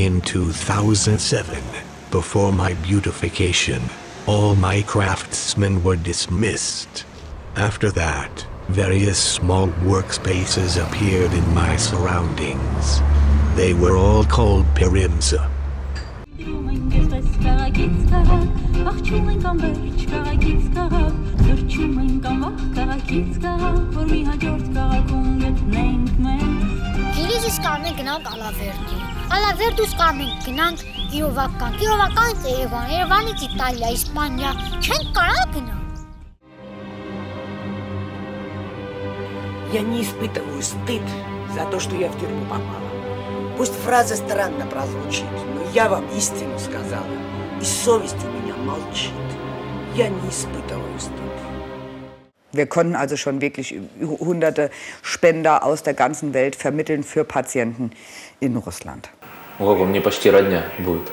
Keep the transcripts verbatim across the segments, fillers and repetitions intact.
In two thousand seven, before my beautification, all my craftsmen were dismissed. After that, various small workspaces appeared in my surroundings. They were all called Perimsa. Գիրիզս կարմեն գնանք Ալավերդի, Ալավերդուս կարմեն գնանք Կիրովական, Կիրովականից Երևան, Երևանից Իտալիա, Իսպանիա, չենք կարա գնանք. Я не испытываю стыд за то, что я в тюрьму попала. Пусть фраза странно прозвучит, но я вам истину сказала, и совесть у меня молчит. Я не испытываю стыд. Wir konnten also schon wirklich hunderte Spender aus der ganzen Welt vermitteln für Patienten in Russland. Ого, мне почти родня будет.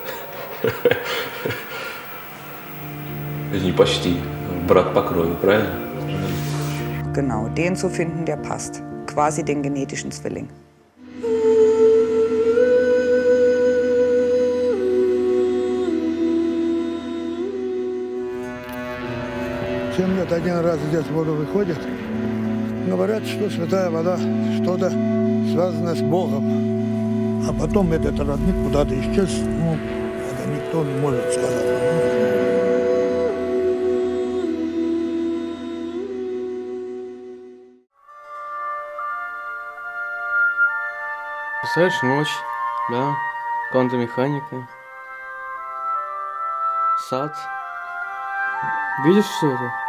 Не почти, брат по крови, правильно? Genau, den zu finden, der passt. Quasi den genetischen Zwilling. Семь лет один раз здесь в воду выходят. Говорят, что святая вода что-то связано с Богом. А потом этот родник куда-то исчез. Ну, это никто не может сказать. Представляешь, ночь, да, квантомеханика, сад. Видишь все это?